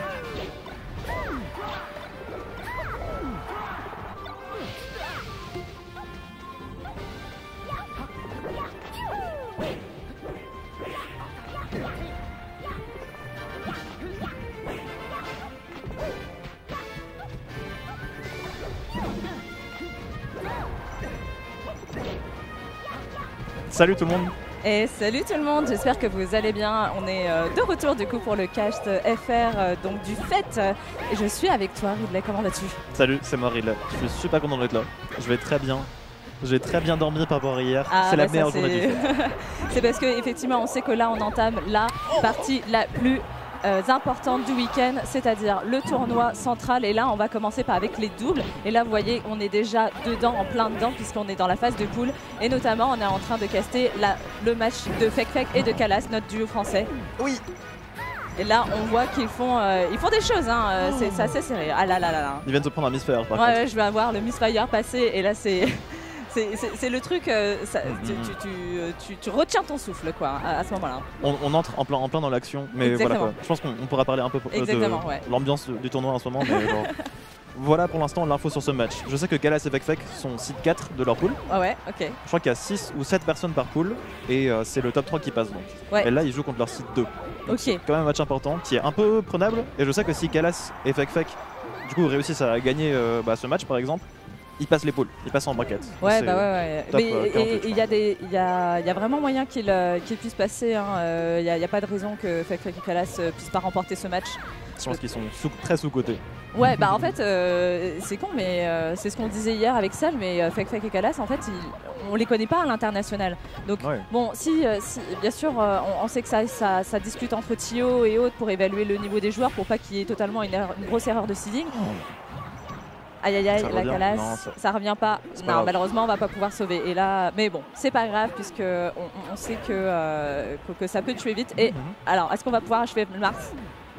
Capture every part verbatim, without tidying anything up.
Salut tout le monde. Et salut tout le monde, j'espère que vous allez bien. On est euh, de retour du coup pour le cast F R euh, donc du Fête. Et je suis avec toi Ridley, comment vas-tu? Salut, c'est moi Ridley. Je suis super content d'être là. Je vais très bien. J'ai très bien dormi par rapport à hier. Ah, c'est bah la meilleure journée du Fête. C'est parce qu'effectivement on sait que là on entame la partie la plus Euh, importante du week-end, c'est-à-dire le tournoi central. Et là, on va commencer par avec les doubles. Et là, vous voyez, on est déjà dedans, en plein dedans, puisqu'on est dans la phase de poule. Et notamment, on est en train de caster la, le match de Fekfek et de Kalas, notre duo français. Oui. Et là, on voit qu'ils font, euh, ils font des choses. Hein. Oh. C'est assez serré. Ah là là là là. Ils viennent de prendre un Misfire, par ouais, contre. Ouais, je vais avoir le Misfire passé. Et là, c'est... C'est le truc, euh, ça, mm-hmm. tu, tu, tu, tu retiens ton souffle quoi, à, à ce moment-là. On, on entre en plein, en plein dans l'action, mais Exactement. voilà quoi. Je pense qu'on pourra parler un peu euh, de ouais. l'ambiance du tournoi en ce moment. Mais genre, voilà pour l'instant l'info sur ce match. Je sais que Kalas et Fekfek sont seed quatre de leur pool. Ah ouais, ok. Je crois qu'il y a six ou sept personnes par pool et euh, c'est le top trois qui passe donc. Ouais. Et là ils jouent contre leur seed deux. Ok. C'est quand même un match important qui est un peu prenable. Et je sais que si Kalas et Fekfek du coup réussissent à gagner euh, bah, ce match par exemple, ils passent les poules, ils passent en bracket. Ouais, bah ouais, ouais. Top, mais euh, il y, y, y a vraiment moyen qu'il euh, qu puisse passer. Il hein. n'y a, a pas de raison que Fekfek et Kalas euh, puissent pas remporter ce match. Je pense qu'ils sont sous, très sous-cotés. Ouais, bah en fait, euh, c'est con, mais euh, c'est ce qu'on disait hier avec Sel, mais euh, Fekfek et Kalas, en fait, ils, on les connaît pas à l'international. Donc, ouais. bon, si, euh, si, bien sûr, euh, on, on sait que ça, ça, ça discute entre Tio et autres pour évaluer le niveau des joueurs, pour pas qu'il y ait totalement une, erreur, une grosse erreur de seeding. Oh. Aïe aïe aïe, la Kalas, non, ça... ça revient pas. Non, pas malheureusement, on va pas pouvoir sauver. Et là, mais bon, c'est pas grave puisque on, on sait que, euh, que, que ça peut tuer vite. Et mm-hmm. alors, est-ce qu'on va pouvoir achever Mars?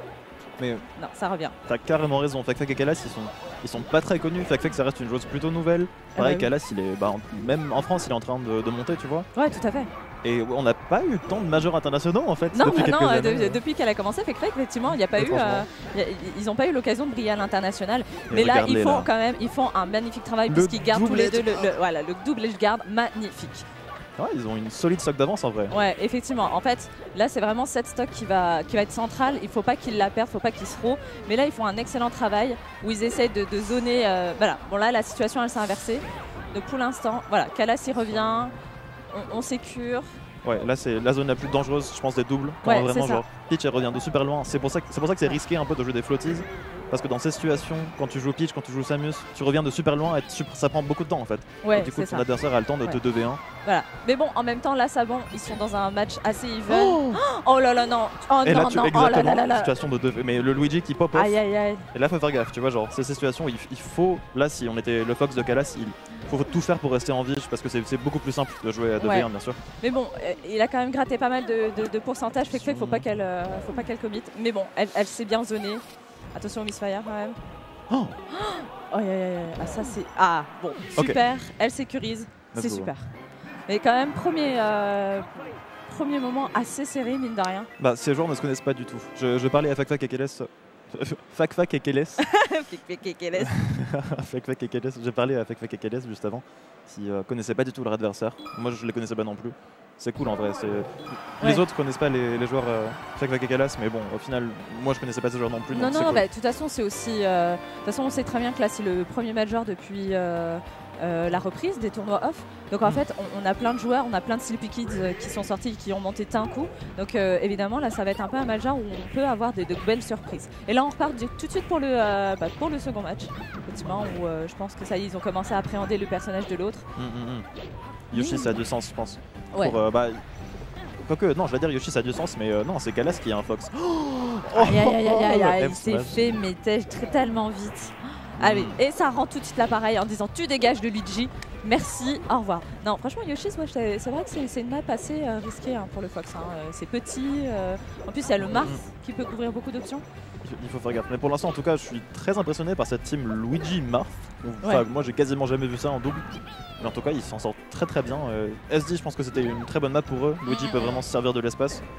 Mais non, ça revient. T'as carrément raison. Fekfek et Kalas, ils sont, ils sont pas très connus. Fekfek, ça reste une joueuse plutôt nouvelle. Pareil, ah bah oui. Kalas, il est, bah, même en France, il est en train de, de monter, tu vois. Ouais, tout à fait. Et on n'a pas eu tant de majeurs internationaux en fait. Non, depuis non, quelques euh, années. De, depuis qu'elle a commencé, Fekfek, effectivement, il n'y a pas eu, euh, y a, ils n'ont pas eu l'occasion de briller à l'international. Mais là, ils font là. quand même, ils font un magnifique travail puisqu'ils gardent tous les deux le, le, voilà, le double edge guard magnifique. Ouais, ils ont une solide stock d'avance en vrai. Ouais, effectivement. En fait, là, c'est vraiment cette stock qui va, qui va être centrale. Il ne faut pas qu'ils la perdent, il ne faut pas qu'ils se roulent. Mais là, ils font un excellent travail où ils essaient de, de zoner. Euh, voilà. Bon, là, la situation, elle s'est inversée. Donc, pour l'instant, voilà, Kalas, il revient. On, on sécure. Ouais, là c'est la zone la plus dangereuse, je pense, des doubles. Quand ouais, vraiment, genre, Peach elle revient de super loin. C'est pour ça que c'est pour ça que c'est risqué un peu de jouer des floaties. Parce que dans ces situations, quand tu joues Peach, quand tu joues Samus, tu reviens de super loin et ça prend beaucoup de temps en fait. Ouais, et du coup, ton ça. adversaire a le temps de ouais. te deux v un. Voilà. Mais bon, en même temps, là, ça bon, ils sont dans un match assez even. Oh, oh là là, non. Oh et non, là, tu, non, exactement, oh là là là là. situation de deux v. Mais le Luigi qui pop off. Aïe aïe aïe. Et là, faut faire gaffe, tu vois, genre, c'est ces situations où il, il faut, là, si on était le Fox de Kalas, il faut tout faire pour rester en vie parce que c'est beaucoup plus simple de jouer à deux v un, ouais. bien sûr. Mais bon, euh, il a quand même gratté pas mal de, de, de pourcentage, fait qu'il faut pas qu'elle euh, faut pas qu'elle commit. Mais bon, elle, elle s'est bien zonée. Attention au Misfire quand même. Oh, oh aïe, aïe, aïe. Ah, ça c'est. Ah, bon, super. Okay. Elle sécurise. C'est super. Mais quand même, premier, euh, premier moment assez serré, mine de rien. Bah, ces joueurs ne se connaissent pas du tout. Je, je parlais à Fekfek et Keles. Fekfek et Keles. Fekfek et Keles. Fekfek et Keles. J'ai parlé à Fekfek et Keles juste avant, qui euh, connaissaient pas du tout leur adversaire. Moi, je les connaissais pas non plus. C'est cool en vrai. Ouais. Les autres connaissent pas les, les joueurs euh, Fekfek et Kalas, mais bon, au final, moi je connaissais pas ces joueurs non plus. Non, non, cool. bah, de toute façon, c'est aussi. De euh, toute façon, on sait très bien que là, c'est le premier major depuis euh, euh, la reprise des tournois off. Donc en mmh. fait, on, on a plein de joueurs, on a plein de Sleepy Kids euh, qui sont sortis, qui ont monté d'un coup. Donc euh, évidemment, là, ça va être un peu un major où on peut avoir des, de belles surprises. Et là, on repart du, tout de suite pour le, euh, bah, pour le second match, effectivement, où euh, je pense que ça y est, ils ont commencé à appréhender le personnage de l'autre. Mmh, mmh. Yoshi, mmh. ça a du sens, je pense. Ouais. Pour, euh, bah, Quoique, non, je vais dire Yoshi, ça a du sens, mais euh, non, c'est Kalas qui a un Fox. Oh, aïe, aïe, aïe, aïe, aïe, il s'est fait mais très tellement vite. Ah oui, et ça rend tout de suite l'appareil en disant tu dégages de Luigi, merci, au revoir. Non, franchement, Yoshi, c'est vrai que c'est une map assez euh, risquée hein, pour le Fox. Hein. C'est petit, euh, en plus il y a le Mars qui peut couvrir beaucoup d'options. Il faut faire gaffe. Mais pour l'instant, en tout cas, je suis très impressionné par cette team Luigi Marth. Enfin, ouais. Moi, j'ai quasiment jamais vu ça en double. Mais en tout cas, ils s'en sortent très très bien. Euh, S D, je pense que c'était une très bonne map pour eux. Luigi peut vraiment se servir de l'espace.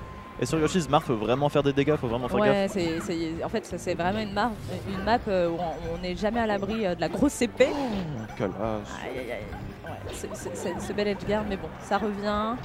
Et sur Yoshi's, Marth faut vraiment faire des dégâts, faut vraiment faire ouais, gaffe. c'est, c'est, en fait, c'est vraiment une, mar une map où on n'est jamais à l'abri de la grosse épée. Oh, quel âge. Aïe, aïe, aïe. Ouais, c'est, c'est, c'est ce bel edgeguard, mais bon, ça revient.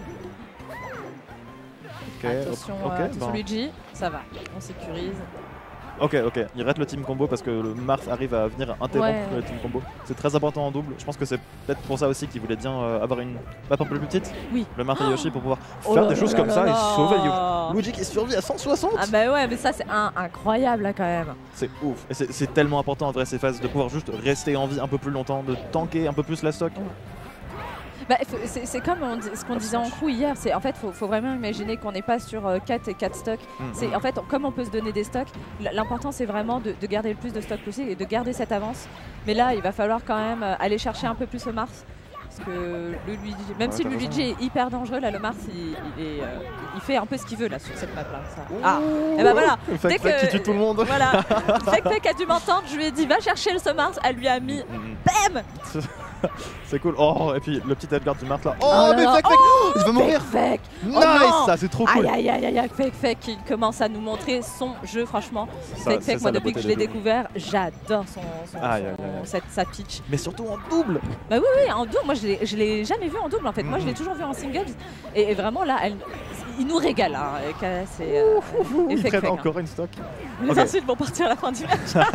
Okay, attention, okay, euh, attention bon. Luigi, ça va, on sécurise. Ok, ok, il rate le team combo parce que le Marth arrive à venir interrompre Ouais. le team combo. C'est très important en double. Je pense que c'est peut-être pour ça aussi qu'il voulait bien euh, avoir une map un peu plus petite. Oui. Le Marth et Yoshi pour pouvoir Oh faire là des choses là comme là ça là. et sauver Yoshi. Luigi qui survit à cent soixante. Ah bah ouais, mais ça c'est un, incroyable là quand même. C'est ouf. Et c'est c'est tellement important en vrai ces phases de pouvoir juste rester en vie un peu plus longtemps, de tanker un peu plus la stock. Ouais. Bah, c'est, c'est comme on dit, ce qu'on disait en crew hier, c'est en fait faut, faut vraiment imaginer qu'on n'est pas sur euh, quatre et quatre stocks. Mm-hmm. C'est en fait on, comme on peut se donner des stocks, l'important c'est vraiment de, de garder le plus de stocks possible et de garder cette avance. Mais là il va falloir quand même euh, aller chercher un peu plus le Mars. Parce que le Luigi, même Ouais, si le t'as Luigi raison. est hyper dangereux, là le Mars il, il, est, euh, il fait un peu ce qu'il veut là sur cette map là. Ça. Ouh. Ah, et bah voilà. Fake Dès Fake que- qui tue tout le monde. Voilà, Fake Fake a dû m'entendre, je lui ai dit va chercher ce Mars, elle lui a mis Mm-hmm. BAM. C'est cool. Oh, et puis le petit Edgar du Marth là. Oh, Oh là mais là. Fake Fake oh, il va mourir. Fake Fake. Nice, non. ça c'est trop cool. Aïe aïe aïe aïe aïe, Fake Fake qui commence à nous montrer son jeu franchement. Ça, Fake c'est Fake, ça, moi la depuis que beauté je l'ai des doubles. découvert, j'adore son, son, Aïe, son- aïe, aïe. Cette, sa pitch. Mais surtout en double. Bah oui oui, en double, moi je l'ai, je l'ai jamais vu en double en fait. Moi je l'ai Mhm. toujours vu en singles et, et vraiment là, elle, il nous régale. Hein, et Kala, c'est, euh, et Ils Fake prennent Fake, hein. encore une stock. Les Ok. insultes vont partir à la fin du match.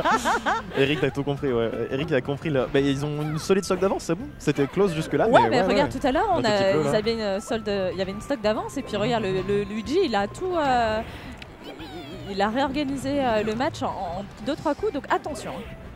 Eric a tout compris, ouais. Eric a compris. Là. Bah, ils ont une solide stock d'avance, c'est bon. C'était close jusque là. Ouais, mais, mais ouais, regarde ouais. tout à l'heure, on Un a, petit peu, ils là. avaient une solde, il y avait une stock d'avance et puis regarde le, le Luigi, il a tout, euh, il, il a réorganisé euh, le match en, en deux trois coups, donc attention.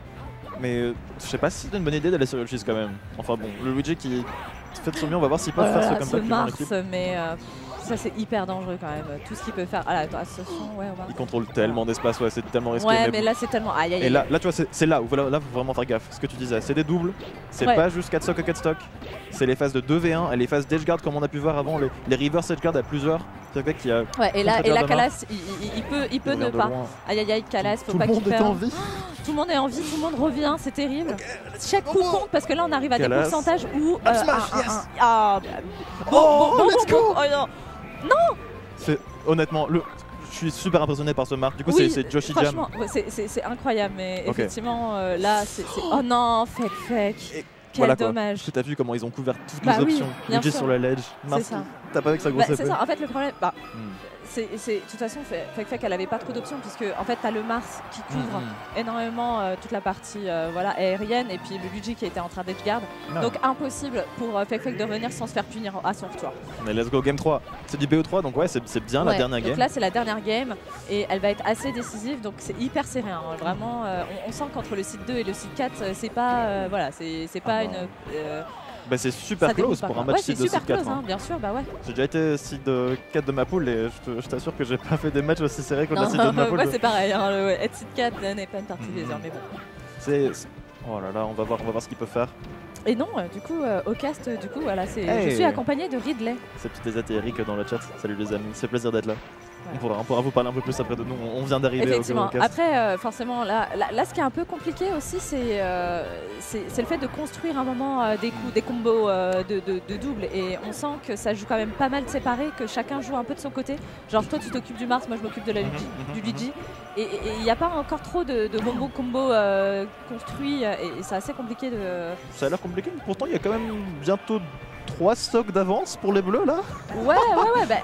Mais euh, je sais pas si c'est une bonne idée d'aller sur Yoshi's quand même. Enfin bon, le Luigi qui fait de son mieux, on va voir s'il peut Oh faire là ce là, comme ce ça plus dans Mars, l'équipe. mais euh, ça c'est hyper dangereux quand même. Tout ce qu'il peut faire. Ah là, attends, attention, ouais, on va. Il contrôle tellement d'espace, ouais, c'est tellement risqué. Ouais, mais mais bon. là c'est tellement. Aïe aïe aïe. Et là, là tu vois, c'est c'est là où voilà, là faut vraiment faire gaffe. Ce que tu disais, c'est des doubles, c'est Ouais. pas juste quatre stock à quatre stock. C'est les phases de deux v un et les phases d'edgeguard comme on a pu voir avant, les, les reverse edgeguard à plusieurs. C'est vrai qu'il y a Ouais, et là, et là contre-attaque de Calas, il, il- il peut, il peut il ne revient de pas. loin. Aïe aïe aïe, Calas, faut Tout pas le qu'il monde est perde. en vie. Tout le monde est en vie, tout le monde revient, c'est terrible. Chaque coup compte parce que là on arrive à des Calas. pourcentages où. Up smash, un- un- yes. un- Ah, Oh, bon, bon, let's bon, go. bon, oh, non. C'est honnêtement, le, je suis super impressionné par ce marque. Du coup, Oui, c'est c'est Joshi Jam. franchement, ouais, c'est- c'est c'est incroyable, mais Ok. effectivement euh, là c'est. c'est- Oh non, fake fake. Et Quel voilà quoi. dommage. Tu as vu comment ils ont couvert toutes Bah les oui, options. bien Luigi sûr. sur la ledge, Mars, ça. t'as pas avec sa Bah, grosse c'est épée. ça, en fait le problème, bah, Hmm. c'est, c'est- de toute façon Fake Fake elle avait pas trop d'options puisque en fait t'as le Mars qui couvre Mhm. énormément euh, toute la partie euh, voilà, aérienne et puis le Luigi qui était en train d'edgeguard. Non. Donc impossible pour euh, Fake Fake de revenir sans se faire punir à son retour. Mais let's go game trois. C'est du B O trois donc ouais, c'est c'est bien la Ouais, dernière donc game. là c'est la dernière game et elle va être assez décisive donc c'est hyper serré. Hein. Vraiment, euh, on, on sent qu'entre le site deux et le site quatre euh, c'est pas euh, voilà, c'est c'est pas Ah une. bah. euh, Bah c'est super ça déroule close pas, pour quoi. un match Ouais, c'est seed de super seed quatre. close, hein. hein, bien sûr, bah ouais. J'ai déjà été seed quatre de ma poule et je te- je t'assure que j'ai pas fait des matchs aussi serrés que la Non, seed de ma poule. ouais, c'est pareil, hein, le être site quatre n'est pas une partie Mhm. plaisir, mais bon. C'est c'est- oh là là, on va voir, on va voir ce qu'ils peuvent faire. Et non, euh, du coup, euh, au cast, euh, du coup, voilà, c'est. Hey. Je suis accompagnée de Ridley. Ces petites Ezat et Eric dans le chat. Salut les amis, c'est plaisir d'être là. Ouais. On, pourra, on pourra vous parler un peu plus après de nous. On on vient d'arriver au Effectivement. au cast. Après, euh, forcément, là, là, là, ce qui est un peu compliqué aussi, c'est euh, c'est c'est le fait de construire un moment euh, des coups, des combos euh, de, de, de double. Et on sent que ça joue quand même pas mal séparé, que chacun joue un peu de son côté. Genre, toi, tu t'occupes du Mars, moi, je m'occupe de la Luigi, Mhm, du mhm, Luigi. Et il n'y a pas encore trop de, de bonbons combo euh, construits. euh, Et, et c'est assez compliqué de. Ça a l'air compliqué, mais pourtant il y a quand même bientôt trois stocks d'avance pour les bleus là. Ouais, ouais, ouais. Bah,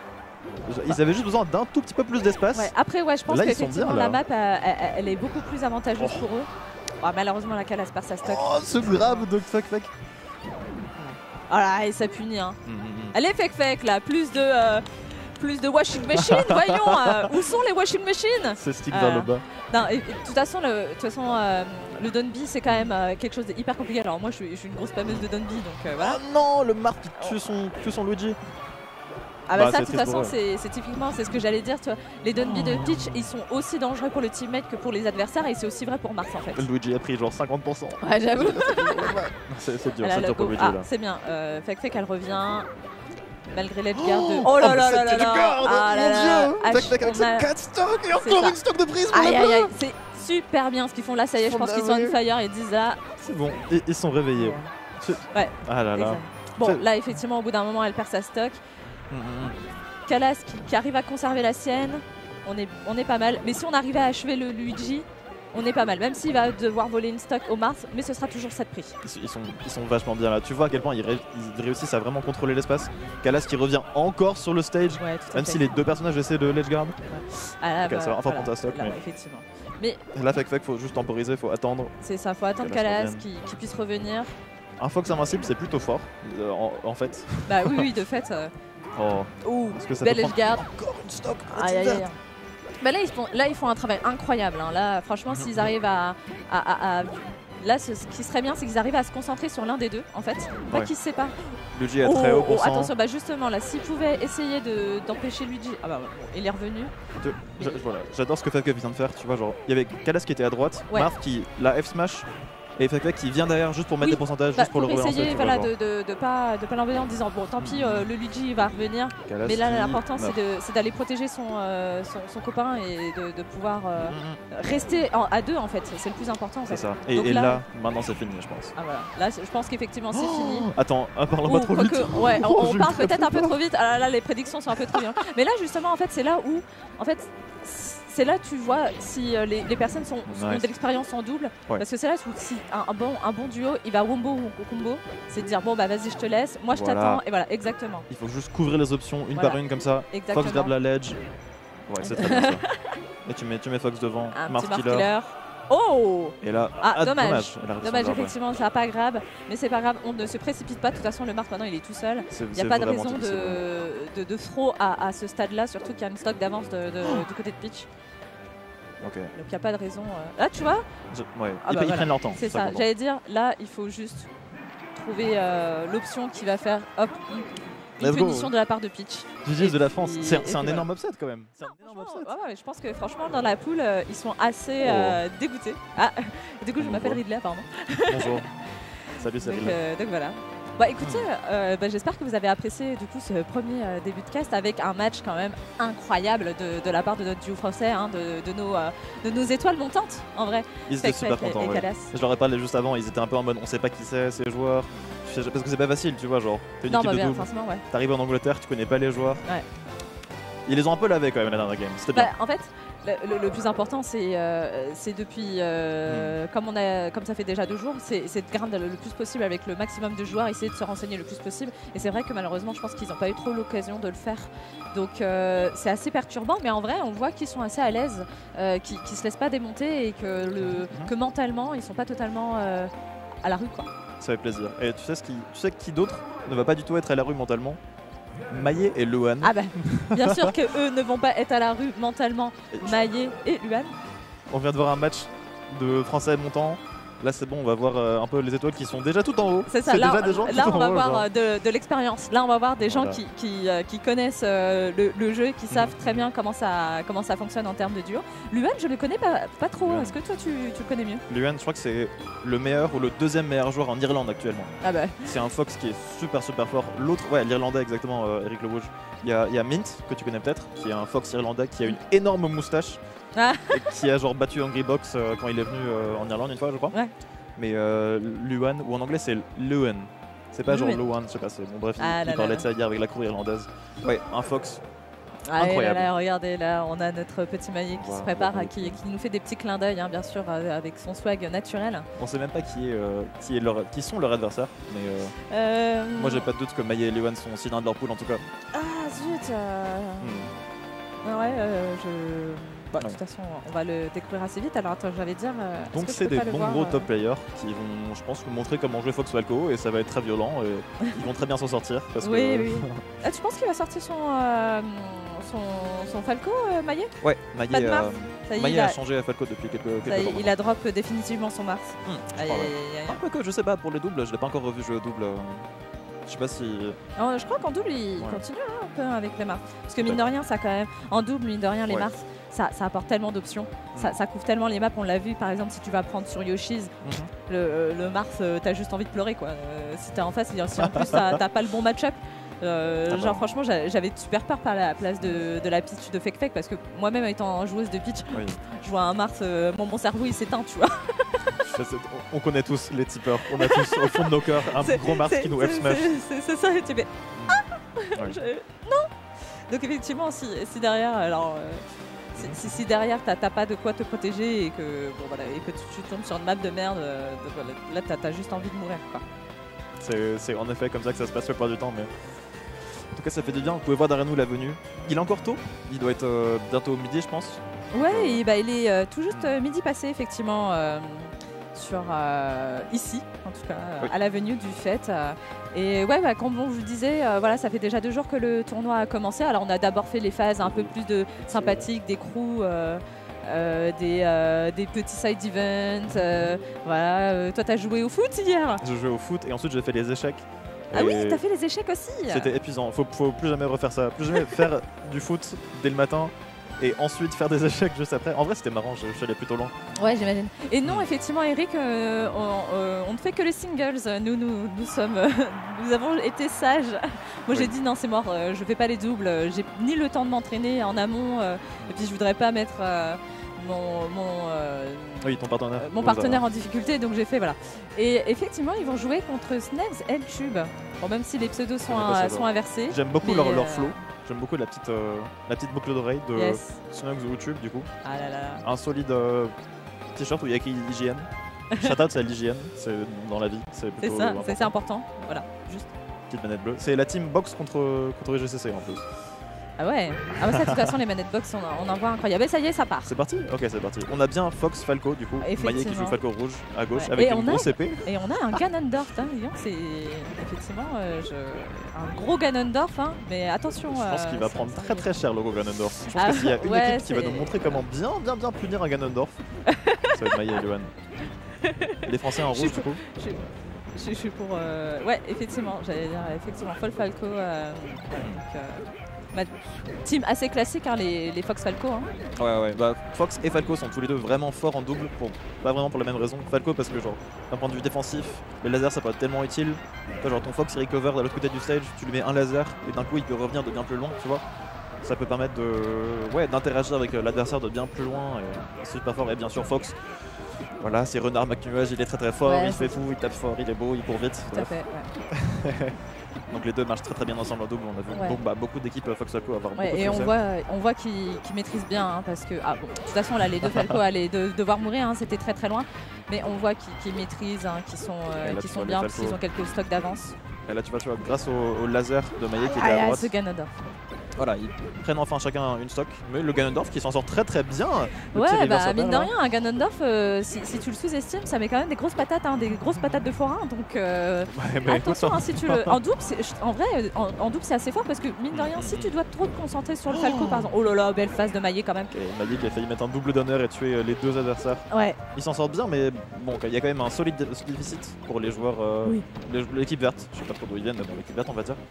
Ils avaient juste besoin d'un tout petit peu plus d'espace. ouais. Après, ouais, je pense Là, ils sont qu'effectivement, bien, là. la map, euh, elle, elle est beaucoup plus avantageuse Oh. pour eux. Oh, malheureusement, la Calas perd sa stock. Oh, ce grab de fuck fuck. Voilà, et ça punit. Hein. Mhm, mhm. Allez, fake fake là, plus de, euh, plus de washing machine, voyons, euh, où sont les washing machines? C'est stick Euh, vers le bas. Non, et- et de toute façon, le, de toute façon, euh, le Donby c'est quand même euh, quelque chose d'hyper compliqué. Alors moi, je suis, je suis une grosse pameuse de Donby, donc euh, voilà. Oh non, le Marth qui tue son, tue son Luigi. Ah bah, bah, ça, c'est de toute triste pour façon, eux. c'est c'est typiquement, c'est ce que j'allais dire. Tu vois, les Donby de Peach, ils sont aussi dangereux pour le teammate que pour les adversaires, et c'est aussi vrai pour Mars en fait. Luigi a pris genre cinquante pour cent. Ouais, j'avoue. C'est c'est dur, Elle a c'est le dur pour go. Luigi Ah, là. c'est bien. Euh, fake fake, elle revient. Malgré l'edgeguard de. Oh, Oh là mais là c'est là là là. Edgeguard, Ah là mon là. dieu. Ah, Tac, tac, avec on ses a- quatre stocks et C'est encore ça. une stock de prise pour Aïe les aïe bleus. aïe, c'est super bien ce qu'ils font là. Ça y est, je pense qu'ils sont on fire et disent ah. C'est bon, ils, ils sont réveillés. Ouais. Ah là là. Exact. Bon, C'est- là, effectivement, au bout d'un moment, elle perd sa stock. Mhm, mhm. Kalas qui, qui arrive à conserver la sienne, on est, on est pas mal. Mais si on arrivait à achever le Luigi, on est pas mal. Même s'il va devoir voler une stock au Mars, mais ce sera toujours sept prix. Ils sont, ils sont vachement bien là. Tu vois à quel point ils, ré, ils réussissent à vraiment contrôler l'espace. Kalas qui revient encore sur le stage, ouais, même si les deux personnages essaient de ledge guard. Ouais. Ah là, okay, bah, ça va, enfin voilà, prendre ta stock. Là, mais... ouais, effectivement. Mais là, Fake Fake, faut juste temporiser, faut attendre. C'est ça, faut attendre Kalas qui, qui puisse revenir. Un Fox invincible, c'est plutôt fort, euh, en, en fait. Bah oui, oui, de fait. Euh... Oh. Ouh, parce que ça belle peut edge guard. Encore une stock. Aïe, aïe, aïe. Bah là, ils font, là, ils font un travail incroyable. Hein. Là, franchement, s'ils arrivent à, à, à, à... Là, ce, ce qui serait bien, c'est qu'ils arrivent à se concentrer sur l'un des deux, en fait. Pas ouais. qu'ils se séparent. Luigi est très oh, haut pour oh, attention, bah justement, là, s'ils pouvaient essayer d'empêcher de, Luigi... Ah bah, bon, il est revenu. De, je, voilà. J'adore ce que Fake vient de faire, tu vois, genre, il y avait Kalas qui était à droite, ouais. Marth qui la F-smash, et Fake qui vient derrière juste pour mettre oui. des pourcentages, bah, juste pour, pour le relancer. Essayer voilà, de, de, de pas, de pas l'embêter en disant, bon, tant pis, euh, le Luigi va revenir. Kalas mais là, l'important, c'est d'aller protéger son, euh, son, son copain et de, de pouvoir euh, mm-hmm. rester en, à deux, en fait. C'est le plus important. En fait. C'est ça. Et, et là, là, maintenant, c'est fini, je pense. Ah, voilà. Là, je pense qu'effectivement, c'est oh fini. Attends, parle pas trop vite. Que, ouais, on, on parle peut-être un peu trop vite. Ah là, là, les prédictions sont un peu trop bien. Mais là, justement, en fait, c'est là où, en fait, c'est là tu vois si euh, les, les personnes sont, sont ouais. de l'expérience en double. Ouais. Parce que c'est là où si un, un, bon, un bon duo, il va wombo ou combo, c'est de dire bon bah vas-y je te laisse, moi je voilà. t'attends et voilà exactement. Il faut juste couvrir les options une voilà. par une comme ça. Exactement. Fox garde la ledge. Ouais c'est très bien ça. Et tu mets, tu mets Fox devant. Un Marth petit killer. killer. Oh et là, ah, ah dommage, dommage, dommage effectivement, ouais. ça n'a pas grave, mais c'est pas grave, on ne se précipite pas, de toute façon le Marth maintenant il est tout seul, il n'y a pas de raison de, de, de throw à, à ce stade-là, surtout qu'il y a une stock d'avance de, de, oh. du côté de Peach. Okay. Donc il n'y a pas de raison. Euh... Là tu vois Je, ouais. ah ils, bah, ils voilà. prennent leur temps. C'est ça, ça j'allais dire, là il faut juste trouver euh, l'option qui va faire hop, une, une punition de la part de Peach. G G de la France, c'est un énorme upset quand même. Un énorme upset. Ouais, ouais, je pense que franchement dans la poule euh, ils sont assez euh, oh. dégoûtés. Ah, du coup je m'appelle Ridley apparemment. Bonjour. Salut, salut. Donc, euh, donc voilà. Bah écoutez, euh, bah, j'espère que vous avez apprécié du coup ce premier euh, début de cast avec un match quand même incroyable de, de la part de notre duo français, hein, de, de, nos, euh, de nos étoiles montantes en vrai. Ils étaient super contents. Ouais. Je leur ai parlé juste avant, ils étaient un peu en mode on sait pas qui c'est ces joueurs. Parce que c'est pas facile, tu vois, genre t'es une non, équipe bah, de bien, double, forcément, ouais. t'arrives en Angleterre, tu connais pas les joueurs. Ouais. Ils les ont un peu lavés quand même la dernière game, c'était bien. Bah, en fait, le, le, le plus important, c'est euh, depuis, euh, mm. comme, on a, comme ça fait déjà deux jours, c'est de grind le plus possible avec le maximum de joueurs, essayer de se renseigner le plus possible. Et c'est vrai que malheureusement, je pense qu'ils n'ont pas eu trop l'occasion de le faire. Donc euh, c'est assez perturbant, mais en vrai, on voit qu'ils sont assez à l'aise, euh, qu'ils ne se laissent pas démonter et que, le, mm. que mentalement, ils sont pas totalement euh, à la rue, quoi. Ça fait plaisir. Et tu sais, ce qui, tu sais qui d'autre ne va pas du tout être à la rue mentalement? Maillet et Luan. Ah bah, bien sûr qu'eux ne vont pas être à la rue mentalement, Maillet et Luan. On vient de voir un match de Français montant. Là c'est bon, on va voir euh, un peu les étoiles qui sont déjà tout en haut. C'est ça, là, déjà des gens là tout on va en haut, voir genre. de, de l'expérience. Là on va voir des gens voilà. qui, qui, euh, qui connaissent euh, le, le jeu, qui savent mmh. très bien comment ça, comment ça fonctionne en termes de duo. Luan, je le connais pas, pas trop, est-ce que toi tu, tu le connais mieux? Luan, je crois que c'est le meilleur ou le deuxième meilleur joueur en Irlande actuellement. Ah bah. C'est un Fox qui est super super fort. L'autre, ouais, l'Irlandais exactement, euh, Eric Le Rouge. Il y, a, il y a Mint, que tu connais peut-être, qui est un Fox irlandais qui a une énorme moustache. Ah. Et qui a genre battu Angry Box euh, quand il est venu euh, en Irlande une fois, je crois. Ouais. Mais euh, Luan, ou en anglais c'est Luan. C'est pas genre Luan, je sais pas, c'est bon bref, ah il, il parlait de ça hier avec la cour irlandaise. Ouais, un Fox. Ah incroyable. Là, là, regardez, là, on a notre petit Maillet qui wow, se prépare, wow, qui, qui nous fait des petits clins d'œil, hein, bien sûr, euh, avec son swag naturel. On sait même pas qui, est, euh, qui, est leur, qui sont leurs adversaires, mais euh, euh... moi j'ai pas de doute que Maillet et Luan sont aussi l'un de leur poule en tout cas. Ah zut euh... hmm. Ouais, euh, je... Bah, ouais. De toute façon, on va le découvrir assez vite. Alors attends, j'allais dire. Euh, Donc c'est des bons gros euh... top players qui vont, je pense, nous montrer comment jouer Fox Falco et ça va être très violent. Et ils vont très bien s'en sortir. Parce oui, que... oui. Ah, tu penses qu'il va sortir son, euh, son, son Falco, euh, Maillet? Ouais, Maillet, euh, Maillet a... a changé à Falco depuis quelques, quelques temps. Il a drop définitivement son Mars. Mmh, aïe, aïe, aïe, aïe. Ah, je sais pas, pour les doubles, je l'ai pas encore revu jouer au double. Je sais pas si. Non, je crois qu'en double, il ouais. continue hein, un peu avec les Mars. Parce que mine de rien, ça quand même. En double, mine de rien, les ouais. Mars. Ça, ça apporte tellement d'options, mmh. ça, ça couvre tellement les maps, on l'a vu par exemple si tu vas prendre sur Yoshi's, mmh. le, le Mars, euh, t'as juste envie de pleurer quoi. Euh, si t'es en face, si en plus t'as pas le bon match-up, euh, ah genre bon. Franchement j'avais super peur par la place de, de la Peach de Fake Fake parce que moi-même étant joueuse de Peach, oui. je vois un Mars, euh, mon, mon cerveau il s'éteint tu vois. On connaît tous les tipeurs, on a tous au fond de nos cœurs un gros Mars qui nous F-smash. C'est ça, et tu fais ah ouais. je... Non Donc effectivement, si, si derrière, alors, euh, si, si, si derrière t'as pas de quoi te protéger et que, bon, voilà, et que tu, tu tombes sur une map de merde, euh, donc, voilà, là t'as as juste envie de mourir, quoi. C'est en effet comme ça que ça se passe la plupart du temps, mais en tout cas ça fait du bien. Vous pouvez voir derrière nous la venue. Il est encore tôt, il doit être euh, bientôt midi je pense. Ouais, euh... et bah, il est euh, tout juste euh, midi passé effectivement euh, sur euh, ici, en tout cas oui. à l'avenue du Fête. Euh, et ouais, bah, comme on vous disait, euh, voilà, ça fait déjà deux jours que le tournoi a commencé. Alors on a d'abord fait les phases un peu plus de sympathiques, des crews. Euh, Euh, des, euh, des petits side events, euh, voilà. Euh, toi, t'as joué au foot hier? J'ai joué au foot et ensuite j'ai fait les échecs. Ah oui, t'as fait les échecs aussi. C'était épuisant. Faut, faut plus jamais refaire ça. Plus jamais faire du foot dès le matin et ensuite faire des échecs juste après. En vrai, c'était marrant. Je, je suis allé plutôt loin. Ouais, j'imagine. Et non, effectivement, Eric, euh, on, euh, on ne fait que les singles. Nous, nous, nous sommes, euh, nous avons été sages. Moi, oui. j'ai dit non, c'est mort. Euh, je fais pas les doubles. J'ai ni le temps de m'entraîner en amont. Euh, et puis, je voudrais pas mettre. Euh, Mon, mon, euh, oui, ton partenaire, euh, mon partenaire en difficulté, donc j'ai fait voilà. Et effectivement, ils vont jouer contre Snags et Tube. Bon, même si les pseudos sont, un, sont inversés. J'aime beaucoup leur, leur flow. J'aime beaucoup la petite, euh, la petite boucle d'oreille de yes. Snags ou Tube du coup. Ah là là. Un solide euh, t-shirt où il y a écrit hygiène. Shout-out, c'est l'hygiène, c'est dans la vie. C'est ça, c'est important. Voilà, juste. Petite manette bleue. C'est la team box contre, contre G C C en plus. Ah ouais, ah bah ça de toute façon les manettes box on, on en voit incroyable. Et ça y est, ça part. C'est parti. Ok, c'est parti. On a bien Fox Falco du coup, Maillet qui joue Falco rouge à gauche ouais. avec et une grosse épée. Et on a un Ganondorf, hein, c'est effectivement euh, je... un gros Ganondorf, hein, mais attention. Je pense euh, qu'il va prendre très très cher le gros Ganondorf. Je pense ah, que s'il y a une ouais, équipe qui va nous montrer comment bien bien bien punir un Ganondorf, ça va être Maillet et Luan. Les Français en rouge du coup. Je, je, je suis pour. Euh... Ouais, effectivement, j'allais dire effectivement Fall Falco. Euh... Donc, euh... Ma team assez classique, hein, les, les Fox Falco. Hein. Ouais, ouais. Bah, Fox et Falco sont tous les deux vraiment forts en double, pour, pas vraiment pour la même raison. Falco parce que, genre, d'un point de vue défensif, le laser ça peut être tellement utile. Toi, genre, ton Fox il recover de l'autre côté du stage, tu lui mets un laser et d'un coup il peut revenir de bien plus loin, tu vois. Ça peut permettre de, ouais, d'interagir avec l'adversaire de bien plus loin. C'est super fort. Et bien sûr, Fox. Voilà, c'est Renard McNuage, il est très très fort, ouais, il fait tout, il tape fort, il est beau, il court vite. Tout à fait, ouais. Donc les deux marchent très très bien ensemble en double. On a vu ouais. beaucoup, bah, beaucoup d'équipes Fox Falco avoir ouais, beaucoup de et succès. on voit, on voit qu'ils qu maîtrisent bien hein, parce que ah, bon, de toute façon là les deux Falco allaient de, devoir mourir, hein, c'était très très loin. Mais on voit qu'ils qu maîtrisent, hein, qu'ils sont, euh, qu sont bien parce qu'ils ont quelques stocks d'avance. Et là tu vois, tu vois grâce au, au laser de Maillet qui ah, était à droite. Ce Ganondorf. Voilà, ils prennent enfin chacun une stock, mais le Ganondorf qui s'en sort très très bien. Ouais, bah mine de rien, un Ganondorf, euh, si, si tu le sous-estimes, ça met quand même des grosses patates, hein, des grosses patates de forain. Donc euh, ouais, attention, hein, si tu le... en double, en vrai, en, en double c'est assez fort parce que mine de rien, si tu dois trop te concentrer sur le Falco, par exemple, oh là là, belle phase de Maillet quand même. Et Maillet qui a failli mettre un double d'honneur et tuer les deux adversaires. Ouais. Ils s'en sortent bien, mais bon, il y a quand même un solide déficit pour les joueurs, euh, oui. l'équipe verte. Je sais pas trop d'où ils viennent, mais bon, l'équipe verte, on va dire.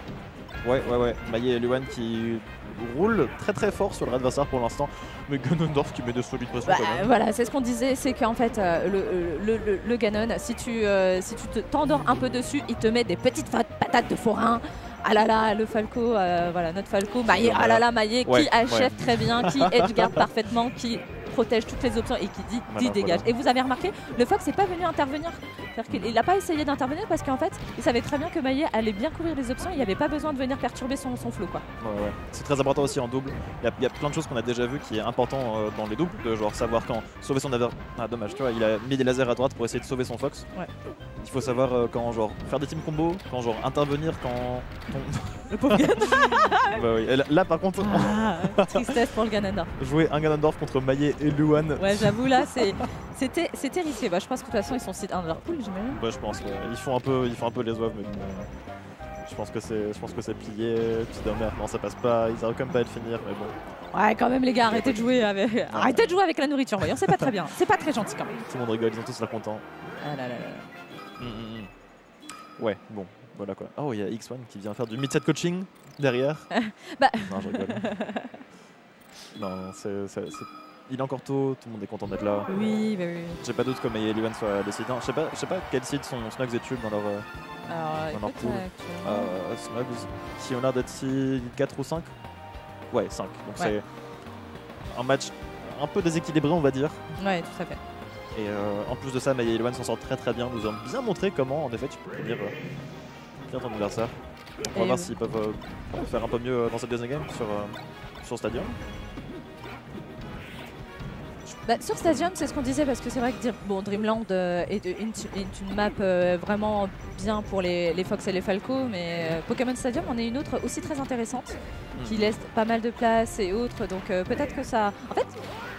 Ouais, ouais, ouais. Maillet et Luan qui roule très très fort sur leur adversaire pour l'instant, mais Ganondorf qui met de solides pressions. Bah, voilà, c'est ce qu'on disait, c'est qu'en fait euh, le, le, le, le Ganon, si tu, euh, si tu t'endors un peu dessus, il te met des petites patates de forain. Ah là là, le Falco, euh, voilà notre Falco, Maillet, ah là là Maillet, ouais, qui achève ouais. très bien, qui edgeguard parfaitement, qui protège toutes les options et qui dit, voilà, dit dégage. Voilà. Et vous avez remarqué, le Fox n'est pas venu intervenir. C'est-à-dire qu'il n'a pas essayé d'intervenir parce qu'en fait, il savait très bien que Maillet allait bien couvrir les options. Il n'y avait pas besoin de venir perturber son, son flow. Quoi. Ouais, ouais. C'est très important aussi en double. Il y, y a plein de choses qu'on a déjà vues qui est important euh, dans les doubles, de genre savoir quand sauver son adversaire. Ah dommage, tu vois, il a mis des lasers à droite pour essayer de sauver son Fox. Ouais. Il faut savoir euh, quand genre faire des team combos, quand genre intervenir, quand. Ton... Le pauvre Ganondorf. Bah oui. Là, là par contre. Ah, tristesse pour le Ganondorf. Jouer un Ganondorf contre Maillet et Luan. Ouais, j'avoue là, c'est c'était risqué. Bah, je pense que de toute façon ils sont site un de leur pool, j'imagine. Ouais, je pense. Ouais. Ils font un peu, ils font un peu les oeufs, mais bon, je pense que c'est, je pense que c'est plié. Petit de merde, non, ça passe pas. Ils arrivent quand même pas à le finir, mais bon. Ouais, quand même les gars, arrêtez de jouer avec, ah, arrêtez de jouer avec la nourriture. Voyons, c'est pas très bien, c'est pas très gentil quand même. Tout le monde rigole, ils ont tous l'air contents. Ah là là là. Mmh, mmh. Ouais, bon, voilà quoi. Oh, il y a X un qui vient faire du mid-set coaching derrière. bah. Non, je rigole. Non, c'est, il est encore tôt, tout le monde est content d'être là. Oui, bah oui. J'ai pas doute que Maillet et Luan soient décidés. Je sais pas, je sais pas quel site sont Snugs et Tube dans leur, Alors, dans leur pool. Euh, Snugs, si on a d'être si quatre ou cinq. Ouais, cinq. Donc ouais. C'est un match un peu déséquilibré, on va dire. Ouais, tout à fait. Et euh, en plus de ça, Maillet et Luan s'en sortent très très bien. Nous ont bien montré comment, en effet, tu peux tenir, euh, tenir ton adversaire. On va et voir s'ils peuvent euh, faire un peu mieux dans cette deuxième game sur, euh, sur Stadium. Bah, sur Stadium, c'est ce qu'on disait parce que c'est vrai que bon, Dreamland euh, est, est, est une map euh, vraiment bien pour les, les Fox et les Falco, mais euh, Pokémon Stadium en est une autre aussi très intéressante mmh. qui laisse pas mal de place et autres. Donc euh, peut-être que ça. En fait,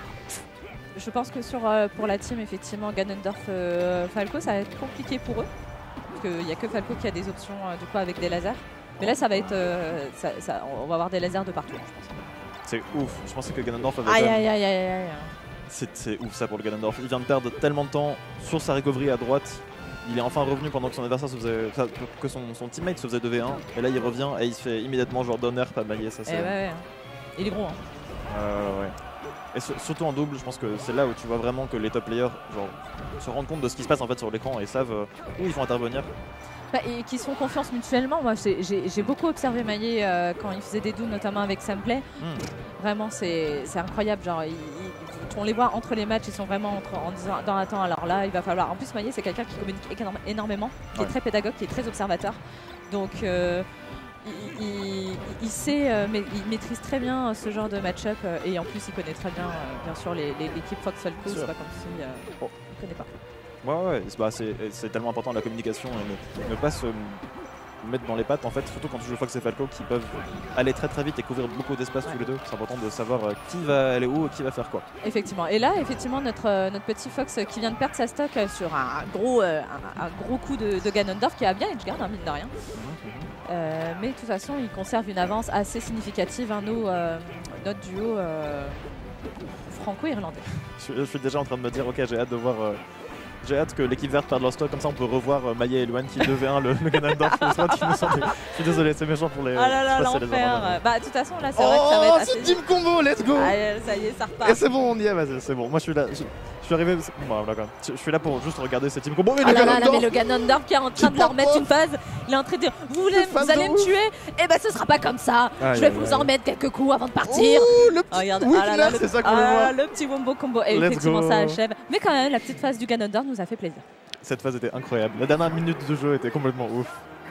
je pense que sur, euh, pour la team, effectivement, Ganondorf euh, Falco, ça va être compliqué pour eux. Parce qu'il n'y a que Falco qui a des options euh, du coup avec des lasers. Mais là, ça va être. Euh, ça, ça, on va avoir des lasers de partout, je pense. C'est ouf. Je pensais que Ganondorf avait. Aïe, aïe, aïe, aïe, aïe. C'est ouf ça pour le Ganondorf. Il vient de perdre tellement de temps sur sa recovery à droite. Il est enfin revenu pendant que son adversaire se faisait, que son, son teammate se faisait deux v un. Et là il revient et il se fait immédiatement genre donner pas mailler. Ça, eh ouais, ouais. Il est gros. Hein. Euh, ouais. Et surtout en double, je pense que c'est là où tu vois vraiment que les top players genre, se rendent compte de ce qui se passe en fait sur l'écran et savent euh, où ils vont intervenir. Bah, et qui se font confiance mutuellement. Moi, j'ai beaucoup observé Maillet euh, quand il faisait des doubles, notamment avec Samplay. Mm. Vraiment, c'est incroyable. Genre, il, il, on les voit entre les matchs, ils sont vraiment entre, en disant dans attends, alors là, il va falloir. En plus, Maillet, c'est quelqu'un qui communique énormément, qui ouais. est très pédagogue, qui est très observateur. Donc, euh, il, il, il sait, euh, mais il maîtrise très bien ce genre de match-up euh, et en plus, il connaît très bien, euh, bien sûr, l'équipe Fox Falco. C'est pas comme si euh, oh. il connaît pas. Ouais, ouais, bah, c'est tellement important la communication et ne, ne pas se mettre dans les pattes en fait, surtout quand tu joues Fox et Falco qui peuvent aller très très vite et couvrir beaucoup d'espace ouais. tous les deux. C'est important de savoir euh, qui va aller où et qui va faire quoi. Effectivement. Et là, effectivement, notre, euh, notre petit Fox euh, qui vient de perdre sa stock euh, sur un gros, euh, un, un gros coup de, de Ganondorf qui a bien edgeguard, hein, mine de rien. Mmh, mmh. Euh, mais de toute façon, il conserve une avance assez significative. Hein, nous, euh, notre duo euh, franco-irlandais. Je, je suis déjà en train de me dire, ok, j'ai hâte de voir. Euh, J'ai hâte que l'équipe verte perde leur stock, comme ça on peut revoir euh, Maillet et Luan qui deux v un le, le Ganondorf. Je suis désolé, c'est méchant pour les. Ah là là, l'enfer. Bah de toute façon là c'est oh, vrai que ça va être assez... c'est team combo, let's go. Ah, ça y est, ça repart. Et c'est bon, on y est, vas-y, c'est bon. Moi je suis là, je, je suis arrivé. Bon, je, je suis là pour juste regarder ces team combo. Mais, ah là là, là, mais le Ganondorf qui est en train de leur mettre une phase, il est en train de dire vous, voulez, vous allez me tuer. Et bah ce sera pas comme ça. Ah, je vais vous en mettre quelques coups avant de partir. Oh, le petit oh, ah là là, c'est ça qu'on voit. Le petit wombo combo. Et effectivement ça achève. Mais quand même la petite phase du Ganondorf nous a fait plaisir. Cette phase était incroyable. La dernière minute de jeu était complètement ouf.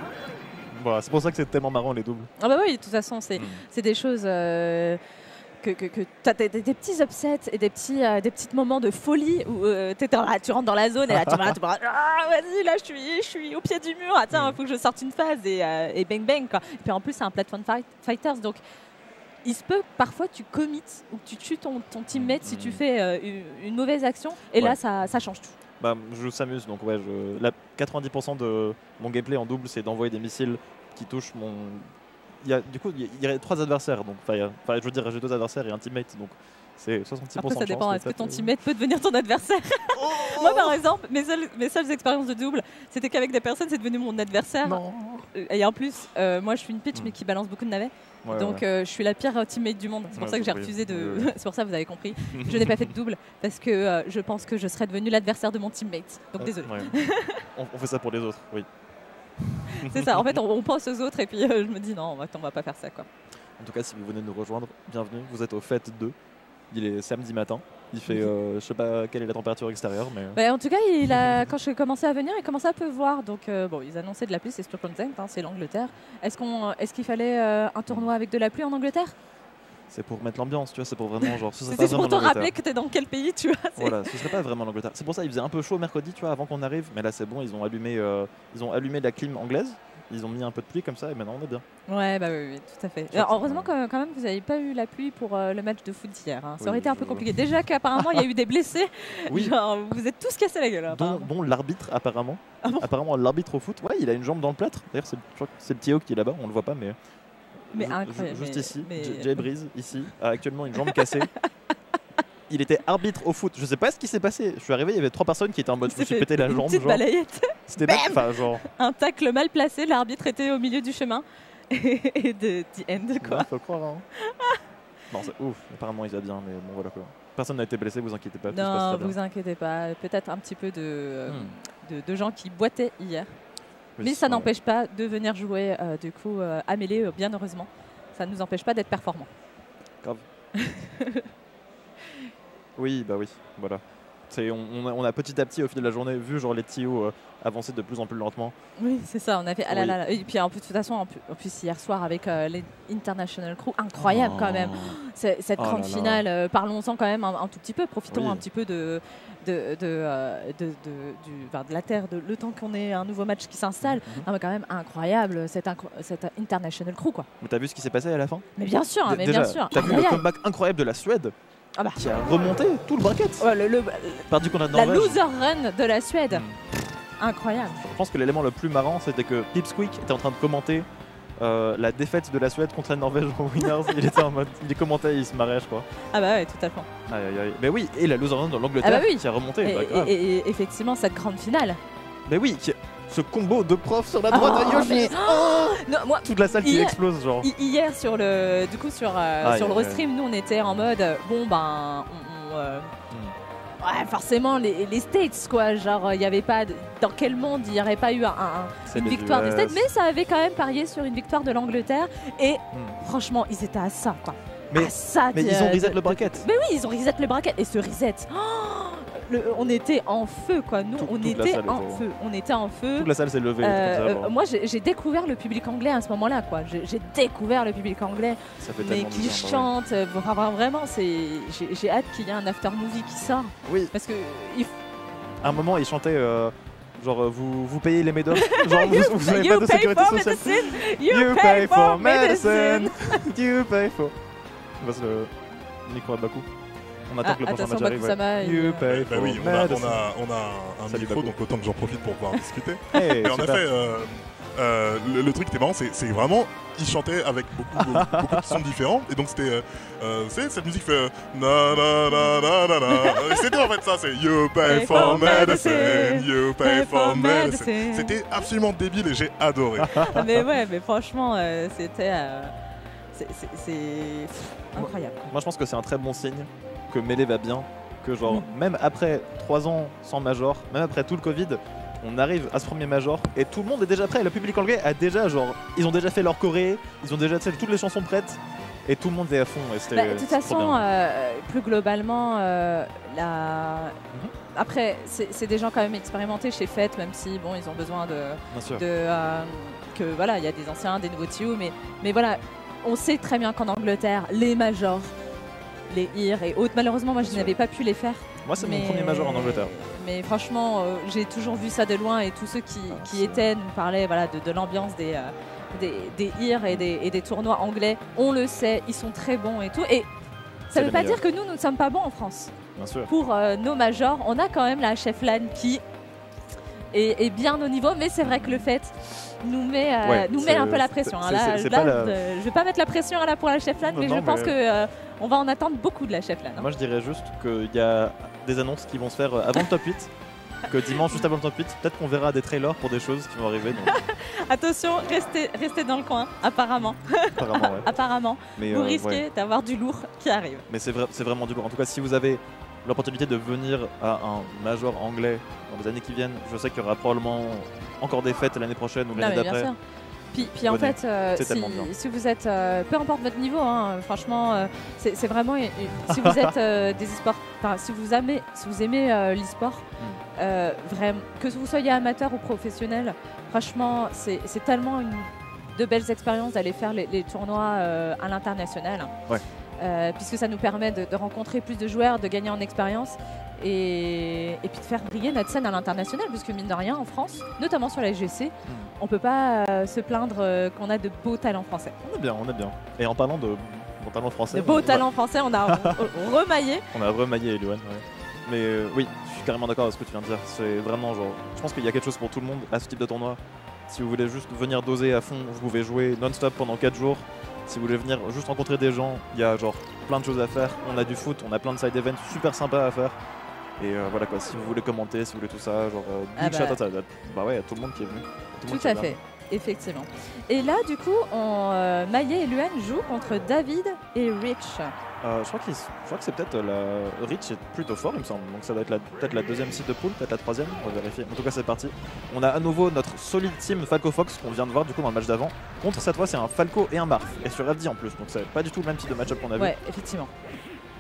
Voilà, c'est pour ça que c'est tellement marrant les doubles. Ah bah oui, de toute façon, c'est mm. des choses euh, que, que, que tu as des, des petits upsets et des petits, euh, des petits moments de folie où euh, là, tu rentres dans la zone et là tu vas là, ah, vas-y, là je suis, je suis au pied du mur, attends, il mm. faut que je sorte une phase et, euh, et bang bang quoi. Et puis en plus, c'est un platform fight, fighters, donc il se peut parfois tu commits ou que tu tues ton, ton teammate mm. si tu fais euh, une, une mauvaise action et ouais. là ça, ça change tout. Bah, je joue Samus, donc ouais, je, la quatre-vingt-dix pour cent de mon gameplay en double, c'est d'envoyer des missiles qui touchent mon. Il y a, du coup, il y a trois adversaires, donc enfin, je veux dire, j'ai deux adversaires et un teammate, donc c'est soixante-six pour cent. Après, ça de dépend. Est-ce que ton teammate peut devenir ton adversaire? Oh moi, par exemple, mes seules, mes seules expériences de double, c'était qu'avec des personnes, c'est devenu mon adversaire. Non. Et en plus, euh, moi, je suis une pitch, mm. mais qui balance beaucoup de navets. Ouais, donc ouais. Euh, je suis la pire teammate du monde. C'est pour ouais, ça que j'ai refusé de. Ouais. C'est pour ça que vous avez compris. Je n'ai pas fait de double parce que euh, je pense que je serais devenu l'adversaire de mon teammate. Donc désolé. Ouais. on, on fait ça pour les autres, oui. C'est ça. En fait, on, on pense aux autres et puis euh, je me dis non, on va, on va pas faire ça quoi. En tout cas, si vous venez de nous rejoindre, bienvenue. Vous êtes au Fête deux. Il est samedi matin. Il fait, euh, je sais pas quelle est la température extérieure, mais. Bah, en tout cas, il a, quand je commençais à venir, il commençait à pleuvoir. Donc euh, bon, ils annonçaient de la pluie, c'est Sturgeon, hein, c'est l'Angleterre. Est-ce qu'on, est-ce qu'il fallait euh, un tournoi avec de la pluie en Angleterre? C'est pour mettre l'ambiance, tu vois. C'est pour vraiment genre. C'est pour te rappeler que t'es dans quel pays, tu vois. Voilà, ce serait pas vraiment l'Angleterre. C'est pour ça il faisait un peu chaud mercredi, tu vois, avant qu'on arrive. Mais là, c'est bon, ils ont allumé, euh, ils ont allumé la clim anglaise. Ils ont mis un peu de pluie comme ça et maintenant on est bien. Ouais, bah oui, oui tout à fait. Alors, heureusement que, quand même vous n'avez pas eu la pluie pour euh, le match de foot d'hier. Hein. Ça oui, aurait été un peu compliqué. Déjà qu'apparemment il y a eu des blessés. Oui. Genre, vous êtes tous cassés la gueule. Hein, dont, dont l'arbitre apparemment. Ah bon apparemment l'arbitre au foot. Ouais, il a une jambe dans le plâtre. D'ailleurs c'est le petit Hawk qui est là-bas, on le voit pas mais. Mais je, incroyable. Juste mais, ici, mais... Jay Breeze ici a actuellement une jambe cassée. Il était arbitre au foot. Je sais pas ce qui s'est passé. Je suis arrivé, il y avait trois personnes qui étaient en mode je me suis pété la jambe. Une petite balayette. C'était pas genre. Un tacle mal placé, l'arbitre était au milieu du chemin. Et de the end quoi. Ouais, faut croire. Hein. Non, c'est ouf. Apparemment, il va bien, mais bon voilà quoi. Personne n'a été blessé, vous inquiétez pas. Non, vous bien. inquiétez pas. Peut-être un petit peu de, euh, hmm. de, de gens qui boitaient hier. Oui, mais ça ouais. n'empêche pas de venir jouer euh, du coup euh, à Mêlée, euh, bien heureusement. Ça ne nous empêche pas d'être performants. Grave. Oui, bah oui, voilà. On, on, a, on a petit à petit au fil de la journée vu genre les T O euh, avancer de plus en plus lentement. Oui, c'est ça, on a fait ah là là là. Et puis en plus, de toute façon, en plus, en plus hier soir avec euh, les International Crew, incroyable oh. quand même. Cette oh grande finale, euh, parlons-en quand même un, un tout petit peu, profitons oui. un petit peu de, de, de, euh, de, de, du, enfin, de la Terre, de, le temps qu'on ait un nouveau match qui s'installe. Mm-hmm. ah, mais quand même incroyable cette, incro cette International Crew quoi. Mais t'as vu ce qui s'est passé à la fin? Mais bien sûr, mais bien sûr. T'as vu le comeback incroyable de la Suède? Ah bah. Qui a remonté tout le bracket. Ouais, le, le, Perdu contre la Norvège. La loser run de la Suède. Mm. Incroyable. Je pense que l'élément le plus marrant, c'était que Pipsqueak était en train de commenter euh, la défaite de la Suède contre la Norvège en Winners. Il était en mode, il commentait, il se marrait, je crois. Ah bah ouais, tout à fait. Aïe, aïe, aïe. Mais oui, et la loser run dans l'Angleterre ah bah oui. qui a remonté. Et, bah, et, et, et effectivement, cette grande finale. Mais oui, qui... ce combo de profs sur la droite oh, à Yoshi. Mais... Oh non, moi, toute la salle hier, qui explose genre. Hier sur le, du coup sur, euh, ah, sur yeah, le restream, yeah. nous on était en mode bon ben. On, on, euh, mm. Ouais, forcément les, les States quoi, genre il y avait pas de, dans quel monde il n'y aurait pas eu un, un, une victoire des States, mais ça avait quand même parié sur une victoire de l'Angleterre et mm. franchement ils étaient à ça quoi. Mais, à ça mais de, ils ont reset de, le bracket. Mais oui ils ont reset le bracket et ce reset. Oh Le, on était en feu quoi, nous Tout, on était en était... feu, on était en feu. Toute la salle s'est levée. Euh, euh, moi j'ai découvert le public anglais à ce moment-là quoi. J'ai découvert le public anglais, ça fait mais qui chante. Euh, vraiment, c'est j'ai hâte qu'il y ait un after movie qui sort. Oui. Parce que il... à un moment ils chantaient euh, genre vous vous payez les médocs, genre vous, vous avez pas de sécurité sociale. You, you pay for medicine. You pay for. On passe le micro à Bakou. On attend ah, que le prochain match arrive. You pay for bah oui, on a, on a, on a un Salut micro, Bakou. Donc autant que j'en profite pour pouvoir discuter. Hey, et en effet, euh, euh, le, le truc qui était marrant, c'est vraiment, ils chantaient avec beaucoup, beaucoup de sons différents. Et donc c'était, euh, c'est cette musique fait na na na na na na. C'était en fait ça, c'est You pay for medicine, you pay for medicine. C'était absolument débile et j'ai adoré. Mais ouais, mais franchement, euh, c'était, euh, c'est incroyable. Moi, je pense que c'est un très bon signe que Melee va bien, que genre mmh. même après trois ans sans major, même après tout le Covid, on arrive à ce premier major et tout le monde est déjà prêt. Le public anglais a déjà genre, ils ont déjà fait leur choré, ils ont déjà toutes les chansons prêtes et tout le monde est à fond. Et bah, de toute façon, euh, plus globalement, euh, la... mmh. après c'est des gens quand même expérimentés chez Fête, même si bon ils ont besoin de, de euh, que voilà il y a des anciens, des nouveaux T O, mais mais voilà, on sait très bien qu'en Angleterre les majors, les I R et autres. Malheureusement, moi, je n'avais pas pu les faire. Moi, c'est mon premier major en Angleterre. Mais franchement, euh, j'ai toujours vu ça de loin et tous ceux qui, ah, qui étaient nous parlaient voilà, de, de l'ambiance des, euh, des, des I R et des, et des tournois anglais. On le sait, ils sont très bons et tout. Et ça ne veut pas dire que nous, nous ne sommes pas bons en France. Bien sûr. Pour euh, nos majors, on a quand même la Chef Lan qui est, est bien au niveau, mais c'est vrai que le fait nous met, euh, ouais, nous met un peu la pression. Hein. Là, là la... je ne vais pas mettre la pression là, pour la Chef Lan, mais non, je pense mais... que euh, on va en attendre beaucoup de la Chef Lan. Hein. Moi, je dirais juste qu'il y a des annonces qui vont se faire avant le top huit. Que dimanche, juste avant le top huit, peut-être qu'on verra des trailers pour des choses qui vont arriver. Donc... Attention, restez, restez dans le coin, apparemment. Apparemment, ouais. apparemment. Mais vous euh, risquez ouais. d'avoir du lourd qui arrive. Mais c'est vrai, c'est vraiment du lourd. En tout cas, si vous avez l'opportunité de venir à un major anglais dans les années qui viennent, je sais qu'il y aura probablement encore des fêtes l'année prochaine ou l'année d'après. Puis, puis en fait, euh, si, si vous êtes, euh, peu importe votre niveau, hein, franchement, euh, c'est vraiment, euh, si vous êtes euh, des e-sports, si vous aimez, si vous aimez euh, l'e-sport, mm. euh, vraiment, que vous soyez amateur ou professionnel, franchement, c'est tellement une, de belles expériences d'aller faire les, les tournois euh, à l'international. Ouais. Euh, puisque ça nous permet de, de rencontrer plus de joueurs, de gagner en expérience et, et puis de faire briller notre scène à l'international, puisque mine de rien en France, notamment sur la G C, mm. on peut pas euh, se plaindre euh, qu'on a de beaux talents français. On est bien, on est bien. Et en parlant de bons talents français, de beaux talents français, on a remaillé. On a remaillé Eluan, ouais. Mais euh, oui, je suis carrément d'accord avec ce que tu viens de dire. C'est vraiment genre, je pense qu'il y a quelque chose pour tout le monde à ce type de tournoi. Si vous voulez juste venir doser à fond, vous pouvez jouer non-stop pendant quatre jours. Si vous voulez venir juste rencontrer des gens, il y a genre plein de choses à faire. On a du foot, on a plein de side events super sympas à faire. Et euh, voilà quoi, si vous voulez commenter, si vous voulez tout ça, genre euh, ah bah. Chat, bah ouais, tout le monde qui est venu. Tout, tout à fait, effectivement. Et là, du coup, on, euh, Maillet et Luan jouent contre David et Rich. Euh, je crois, qu je crois que c'est peut-être la... Rich est plutôt fort, il me semble. Donc ça doit être peut-être la deuxième seed de pool, peut-être la troisième, on va vérifier. En tout cas, c'est parti. On a à nouveau notre solide team Falco Fox qu'on vient de voir du coup dans le match d'avant. Contre cette fois, c'est un Falco et un Marf. Et sur F D en plus, donc c'est pas du tout le même type de match-up qu'on a vu. Ouais, effectivement.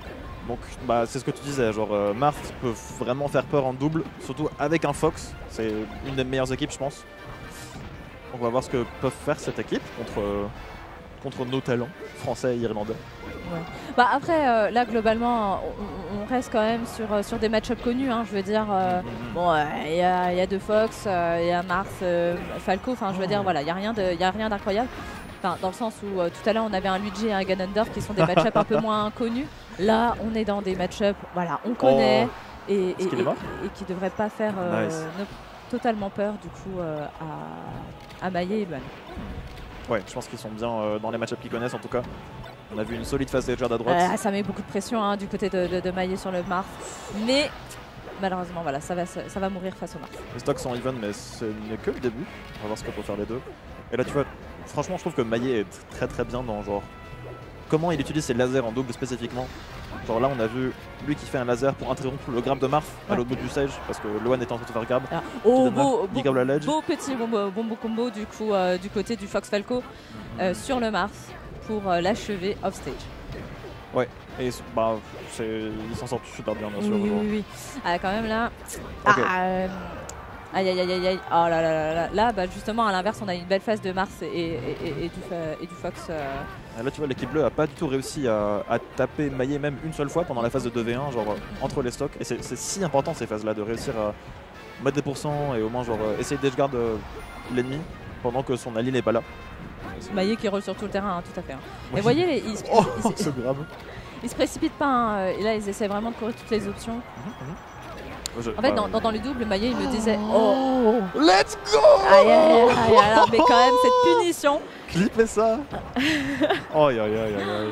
Donc bah, c'est ce que tu disais, genre euh, Marth peut vraiment faire peur en double, surtout avec un Fox, c'est une des meilleures équipes je pense. On va voir ce que peuvent faire cette équipe contre, euh, contre nos talents français et irlandais. Ouais. Bah après euh, là globalement on, on reste quand même sur, euh, sur des match-ups connus, hein, je veux dire euh, mm-hmm. bon il euh, y, a, y a deux Fox, il euh, y a Marth, euh, Falco, enfin je veux dire voilà il y a rien de, y a rien d'incroyable. Enfin, dans le sens où euh, tout à l'heure on avait un Luigi et un Ganondorf qui sont des match-ups un peu moins connus. Là on est dans des match-ups, voilà, on connaît oh. et, et, et, et qui ne devraient pas faire euh, nice. no, totalement peur du coup euh, à, à Maillet et Luan. Ouais, je pense qu'ils sont bien euh, dans les match-ups qu'ils connaissent en tout cas. On a vu une solide phase d'Edgeard à droite. Euh, ça met beaucoup de pression hein, du côté de, de, de Maillet sur le Marth. Mais malheureusement voilà, ça va, ça va mourir face au Marth. Les stocks sont even mais ce n'est que le début. On va voir ce que peuvent faire les deux. Et là tu vois, franchement je trouve que Maillet est très très bien dans genre comment il utilise ses lasers en double spécifiquement. Genre là on a vu lui qui fait un laser pour interrompre le grab de Marth ouais. à l'autre bout du stage parce que Luan est en train de faire grab. Alors, oh, beau, beau, beau petit bombo, bombo combo du coup euh, du côté du Fox Falco mm-hmm. euh, sur le Marth pour euh, l'achever off stage. Ouais, et bah, il s'en sort super bien bien sûr. Oui, oui, oui. Ah, quand même là. Okay. Ah, euh, aïe aïe aïe aïe aïe. Oh là là là là. Là, bah, justement à l'inverse, on a une belle phase de Marth et, et, et, et, du, et du Fox. Euh... Là, tu vois, l'équipe bleue a pas du tout réussi à, à taper Maillet même une seule fois pendant la phase de deux v un, genre euh, entre les stocks. Et c'est si important ces phases-là de réussir à mettre des pourcents et au moins genre euh, essayer d'edgeguard euh, l'ennemi pendant que son allié n'est pas là. Maillet qui roule sur tout le terrain, hein, tout à fait. Hein. Oui. Mais vous voyez, les, ils, se, oh, ils, ils, grave. ils se précipitent pas. Hein, et là, ils essaient vraiment de courir toutes les options. Mm-hmm. Je, en fait, bah, dans, dans, dans le double, Maillet, il me disait oh, let's go. Aïe, aïe, aïe, alors, mais quand même, cette punition. Clippez ça. Oh, aïe, aïe, aïe, aïe.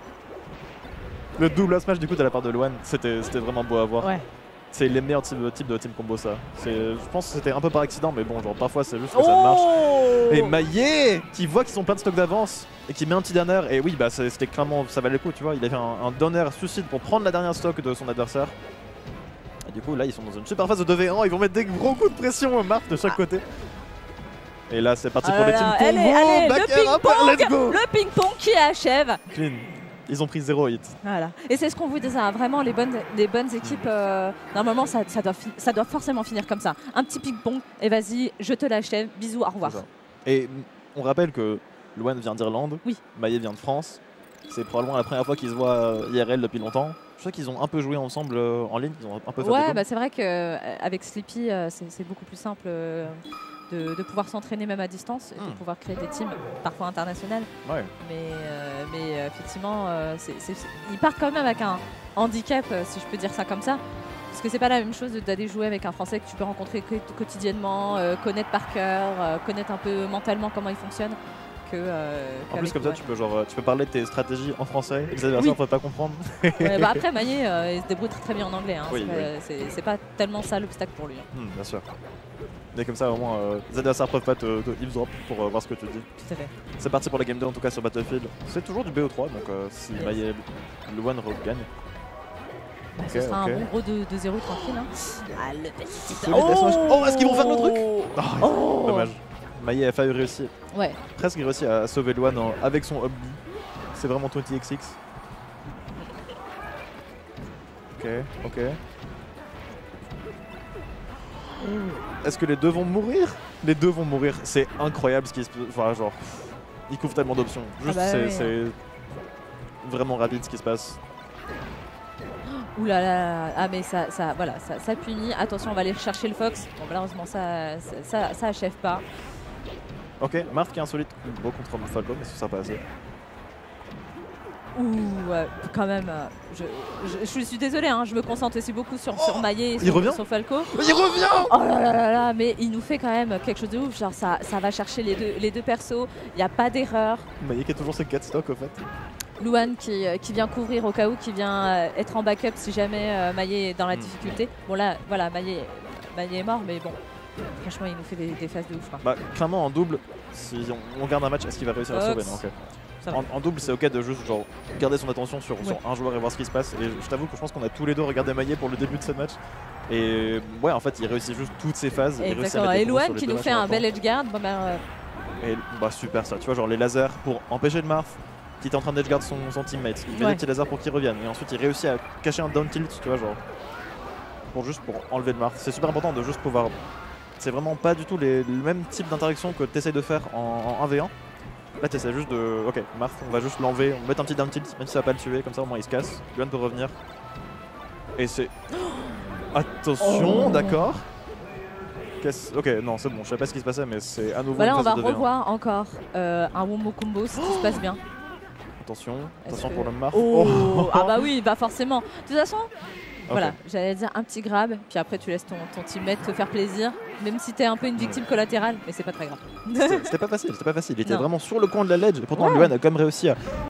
Le double smash du coup de la part de Luan, c'était vraiment beau à voir. Ouais. C'est les meilleurs types, types de team combo ça. Je pense que c'était un peu par accident, mais bon, genre parfois c'est juste que oh ça marche. Et Maillet qui voit qu'ils sont plein de stocks d'avance et qui met un petit downer. Et oui, bah c'était clairement, ça valait le coup, tu vois. Il avait un, un downer suicide pour prendre la dernière stock de son adversaire. Et du coup, là, ils sont dans une super phase de deux v un. Ils vont mettre des gros coups de pression au Marth de chaque ah. côté. Et là, c'est parti ah pour les teams combo. Allez, allez, le ping-pong, le ping-pong qui achève. Clean. Ils ont pris zéro hit. Voilà. Et c'est ce qu'on vous disait, hein. Vraiment, les bonnes, les bonnes équipes, euh, normalement, ça, ça, doit ça doit forcément finir comme ça. Un petit ping-pong, et vas-y, je te l'achève, bisous, au revoir. Et on rappelle que Luan vient d'Irlande, oui. Maillet vient de France. C'est probablement la première fois qu'ils se voient I R L depuis longtemps. Je sais qu'ils ont un peu joué ensemble euh, en ligne, ils ont un peu fait ouais, bah c'est vrai qu'avec Sleepy, euh, c'est beaucoup plus simple. Euh, De, de pouvoir s'entraîner même à distance et mmh. de pouvoir créer des teams parfois internationales. Ouais. Mais, euh, mais euh, effectivement, euh, c est, c est, c est, ils partent quand même avec un handicap, euh, si je peux dire ça comme ça. Parce que c'est pas la même chose d'aller jouer avec un Français que tu peux rencontrer quotidiennement, euh, connaître par cœur, euh, connaître un peu mentalement comment il fonctionne. Que, euh, en plus comme ça tu peux, genre, tu peux parler de tes stratégies en français et les adversaires ne oui. peuvent pas comprendre. Ouais, bah après Maillet euh, il se débrouille très, très bien en anglais, hein. Oui, c'est oui. pas, pas tellement ça l'obstacle pour lui. Hein. Mmh, bien sûr. Et comme ça au moins euh, les adversaires ne peuvent pas te, te eavesdrop pour euh, voir ce que tu dis. Tout à fait. C'est parti pour la game deux en tout cas sur Battlefield. C'est toujours du B O trois donc euh, si yes. Maillet Luan gagne. Bah, okay, ce sera okay. un bon gros deux zéro tranquille. Hein. Ah, le petit oh, oh est-ce qu'ils vont faire le truc oh, oh. Dommage. Maillet a failli réussir. Ouais. Presque réussi à sauver Luan en, avec son up B. C'est vraiment vingt X X. Ok, ok. Est-ce que les deux vont mourir? Les deux vont mourir. C'est incroyable ce qui se passe. Enfin, genre, ils couvrent tellement d'options. Juste, ah bah c'est oui. vraiment rapide ce qui se passe. Ouh là là, ah mais ça, ça, voilà, ça, ça punit. Attention, on va aller chercher le Fox. Bon, malheureusement, ça, ça, ça, ça achève pas. Ok, Marth qui est insolite combo contre Falco, mais ça pas assez. Ouh, ouais, quand même, je, je, je suis désolée, hein, je me concentre aussi beaucoup sur, sur Maillet et sur, sur Falco. Il revient. Oh là là là là, mais il nous fait quand même quelque chose de ouf, genre ça, ça va chercher les deux, les deux persos, il n'y a pas d'erreur. Maillet qui a toujours ses quatre stocks au fait. Luan qui, qui vient couvrir au cas où, qui vient être en backup si jamais euh, Maillet est dans la mmh. difficulté. Bon là, voilà, Maillet, Maillet est mort, mais bon, franchement il nous fait des, des phases de ouf. Quoi. Bah, clairement en double, si on, on garde un match, est-ce qu'il va réussir Oops. à sauver? Non, okay. En, en double, c'est ok de juste genre garder son attention sur, ouais. sur un joueur et voir ce qui se passe. Et je, je t'avoue que je pense qu'on a tous les deux regardé Maillet pour le début de ce match. Et ouais, en fait, il réussit juste toutes ses phases. Exactement. Et Luan qui nous fait un bel edge guard. Bah, bah, et bah super ça. Tu vois, genre les lasers pour empêcher le Marth. qui était en train d'edgeguard son, son teammate. Il met ouais. des petits lasers pour qu'il revienne. Et ensuite, il réussit à cacher un down tilt, tu vois, genre. Pour juste pour enlever le Marth. C'est super important de juste pouvoir. C'est vraiment pas du tout les, le même type d'interaction que tu essaies de faire en, en un v un. Là, tu essaies juste de. Ok, Marth, on va juste l'enlever, on va mettre un petit down tilt, même si ça va pas le tuer, comme ça au moins il se casse. Yuan peut revenir. Et c'est. Attention, oh. d'accord. Ok, non, c'est bon, je sais pas ce qui se passait, mais c'est à nouveau. Voilà, une on va de revoir encore euh, un wombo combo si tout se passe bien. Attention, attention que... pour le Marth. Oh. Oh. Ah bah oui, bah forcément. De toute façon, okay. voilà, j'allais dire un petit grab, puis après tu laisses ton, ton teammate te faire plaisir, même si t'es un peu une victime collatérale, mais c'est pas très grave. C'était pas facile, c'était pas facile. Il était non. vraiment sur le coin de la ledge, et pourtant ouais. Luan a quand même réussi à